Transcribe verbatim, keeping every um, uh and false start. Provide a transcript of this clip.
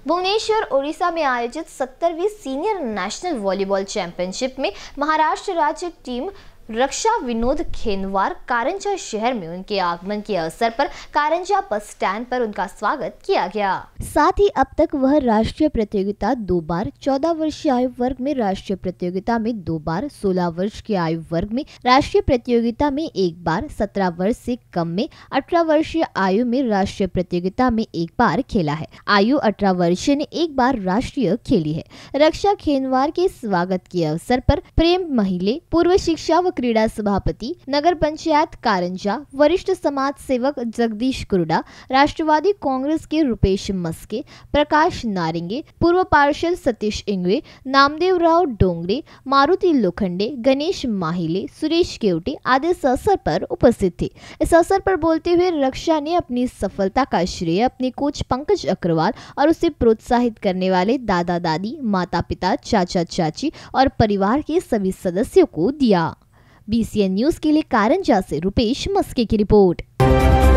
भुवनेश्वर, ओडिशा में आयोजित सत्तरवीं सीनियर नेशनल वॉलीबॉल चैंपियनशिप में महाराष्ट्र राज्य टीम रक्षा विनोद खेनवार कारंजा शहर में उनके आगमन के अवसर पर कारंजा बस स्टैंड पर उनका स्वागत किया गया। साथ ही अब तक वह राष्ट्रीय प्रतियोगिता दो बार, चौदह वर्षीय आयु वर्ग में राष्ट्रीय प्रतियोगिता में दो बार, सोलह वर्ष के आयु वर्ग में राष्ट्रीय प्रतियोगिता में एक बार, सत्रह वर्ष से कम में अठारह वर्षीय आयु में राष्ट्रीय प्रतियोगिता में एक बार खेला है। आयु अठारह वर्षीय ने एक बार राष्ट्रीय खेली है। रक्षा खेनवार के स्वागत के अवसर पर प्रेम महिले, पूर्व शिक्षा व क्रीड़ा सभापति, नगर पंचायत कारंजा, वरिष्ठ समाज सेवक जगदीश कुर्डा, राष्ट्रवादी कांग्रेस के रुपेश मस्के, प्रकाश नारिंगे, पूर्व पार्षद सतीश इंगवे, नामदेव राव डोंगरे, मारुति लोखंडे, गणेश माहिले, सुरेश केवटे आदि इस अवसर पर उपस्थित थे। इस अवसर पर बोलते हुए रक्षा ने अपनी सफलता का श्रेय अपने कोच पंकज अग्रवाल और उसे प्रोत्साहित करने वाले दादा दादी, माता पिता, चाचा चाची और परिवार के सभी सदस्यों को दिया। बी सी एन न्यूज के लिए कारंजा से रुपेश मस्के की रिपोर्ट।